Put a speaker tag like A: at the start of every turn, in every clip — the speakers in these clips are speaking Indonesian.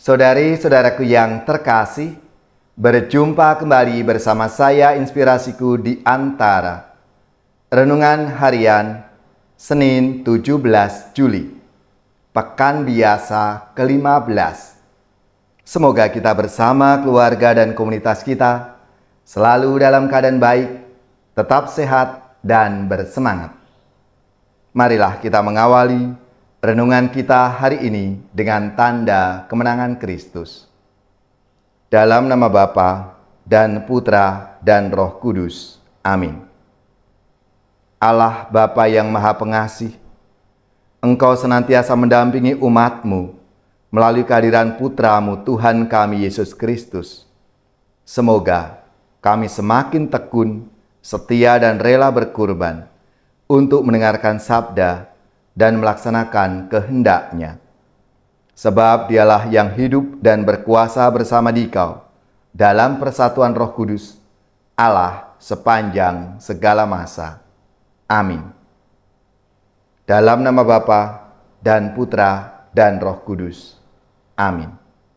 A: Saudari-saudaraku yang terkasih, berjumpa kembali bersama saya Inspirasiku di Antara. Renungan harian Senin 17 Juli, Pekan Biasa ke-15. Semoga kita bersama keluarga dan komunitas kita selalu dalam keadaan baik, tetap sehat dan bersemangat. Marilah kita mengawali renungan kita hari ini dengan tanda kemenangan Kristus. Dalam nama Bapa dan Putra dan Roh Kudus. Amin. Allah Bapa yang Maha Pengasih, Engkau senantiasa mendampingi umat-Mu melalui kehadiran Putra-Mu Tuhan kami Yesus Kristus. Semoga kami semakin tekun, setia dan rela berkorban untuk mendengarkan sabda dan melaksanakan kehendak-Nya. Sebab Dialah yang hidup dan berkuasa bersama Dikau dalam persatuan Roh Kudus, Allah sepanjang segala masa. Amin. Dalam nama Bapa dan Putra dan Roh Kudus. Amin.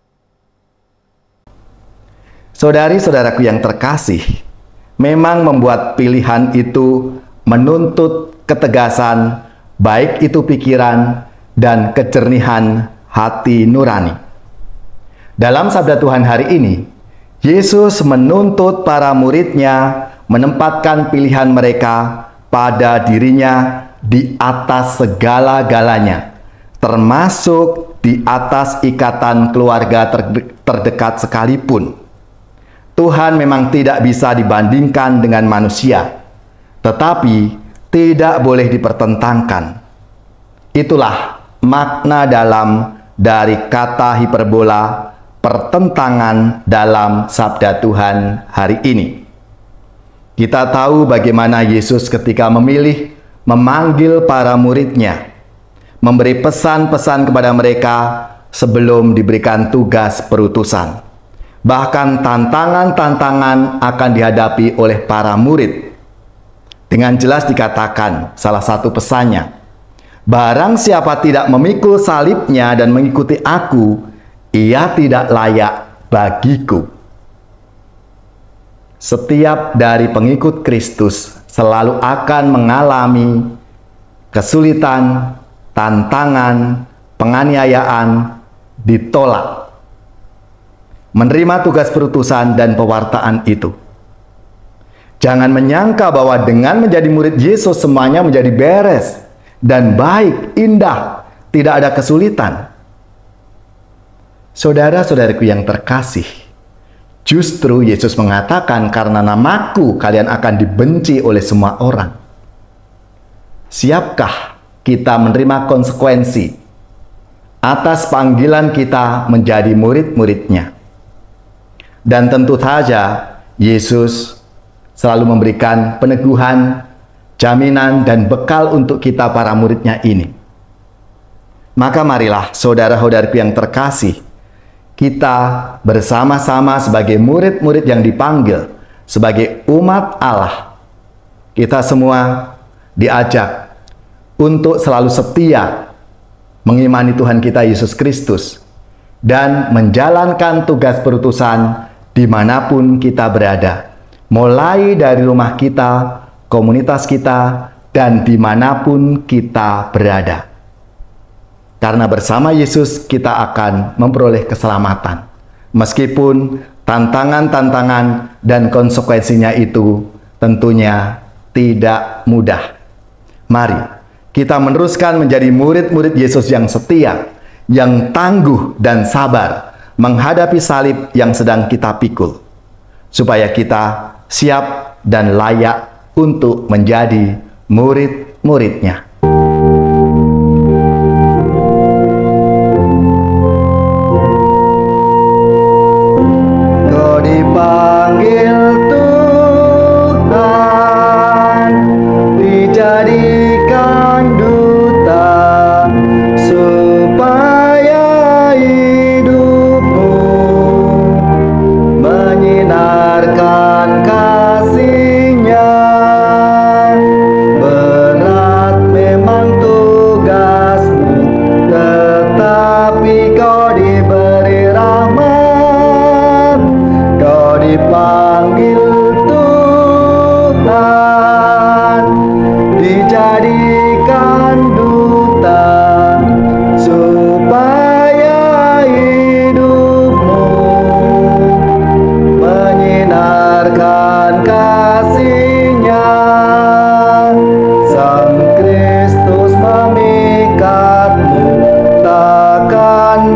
A: Saudari-saudaraku yang terkasih, memang membuat pilihan itu menuntut ketegasan, baik itu pikiran dan kejernihan hati nurani. Dalam sabda Tuhan hari ini, Yesus menuntut para murid-Nya menempatkan pilihan mereka pada dirinya di atas segala-galanya, termasuk di atas ikatan keluarga terdekat sekalipun. Tuhan memang tidak bisa dibandingkan dengan manusia, tetapi tidak boleh dipertentangkan. Itulah makna dalam dari kata hiperbola pertentangan dalam sabda Tuhan hari ini. Kita tahu bagaimana Yesus ketika memanggil para murid-Nya, memberi pesan-pesan kepada mereka sebelum diberikan tugas perutusan. Bahkan tantangan-tantangan akan dihadapi oleh para murid. Dengan jelas dikatakan salah satu pesannya, barang siapa tidak memikul salibnya dan mengikuti aku, ia tidak layak bagiku. Setiap dari pengikut Kristus selalu akan mengalami kesulitan, tantangan, penganiayaan, ditolak. Menerima tugas perutusan dan pewartaan itu. Jangan menyangka bahwa dengan menjadi murid Yesus semuanya menjadi beres dan baik, indah, tidak ada kesulitan. Saudara-saudariku yang terkasih, justru Yesus mengatakan karena namaku kalian akan dibenci oleh semua orang. Siapkah kita menerima konsekuensi atas panggilan kita menjadi murid-murid-Nya? Dan tentu saja Yesus selalu memberikan peneguhan, jaminan, dan bekal untuk kita para murid-Nya ini. Maka marilah saudara-saudariku yang terkasih, kita bersama-sama sebagai murid-murid yang dipanggil, sebagai umat Allah, kita semua diajak untuk selalu setia mengimani Tuhan kita Yesus Kristus dan menjalankan tugas perutusan dimanapun kita berada. Mulai dari rumah kita, komunitas kita, dan dimanapun kita berada. Karena bersama Yesus kita akan memperoleh keselamatan. Meskipun tantangan-tantangan dan konsekuensinya itu tentunya tidak mudah. Mari kita meneruskan menjadi murid-murid Yesus yang setia, yang tangguh dan sabar menghadapi salib yang sedang kita pikul, supaya kita siap dan layak untuk menjadi murid-murid-Nya. Kau dipanggil Tuhan, dijadikan duta, supaya hidupmu menyinarkan kasih-Nya. Berat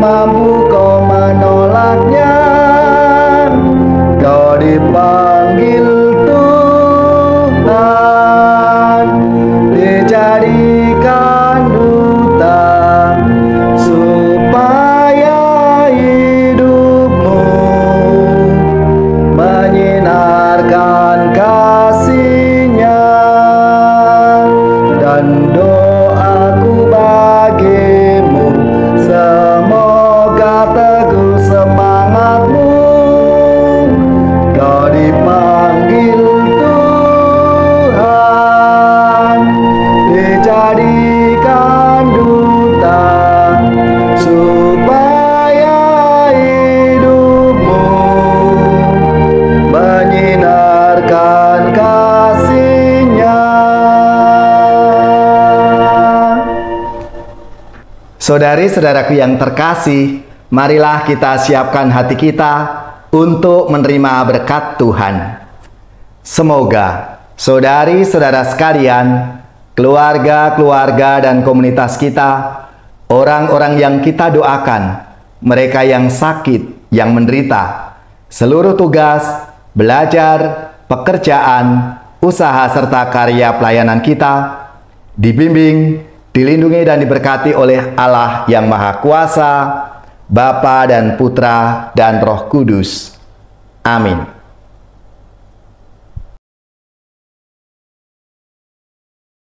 A: mampu kau menolaknya. Kau dipanggil Tuhan, dijadikan duta, supaya hidupmu menyinarkan kasih-Nya. Dan doaku bagimu, semoga teguh semangatmu. Kau dipanggil Tuhan, dijadikan duta, supaya hidupmu menyinarkan kasih-Nya. Saudari-saudaraku yang terkasih, marilah kita siapkan hati kita untuk menerima berkat Tuhan. Semoga saudari-saudara sekalian, keluarga-keluarga dan komunitas kita, orang-orang yang kita doakan, mereka yang sakit, yang menderita, seluruh tugas, belajar, pekerjaan, usaha serta karya pelayanan kita dibimbing, dilindungi dan diberkati oleh Allah yang Maha Kuasa, Bapa dan Putra dan Roh Kudus. Amin.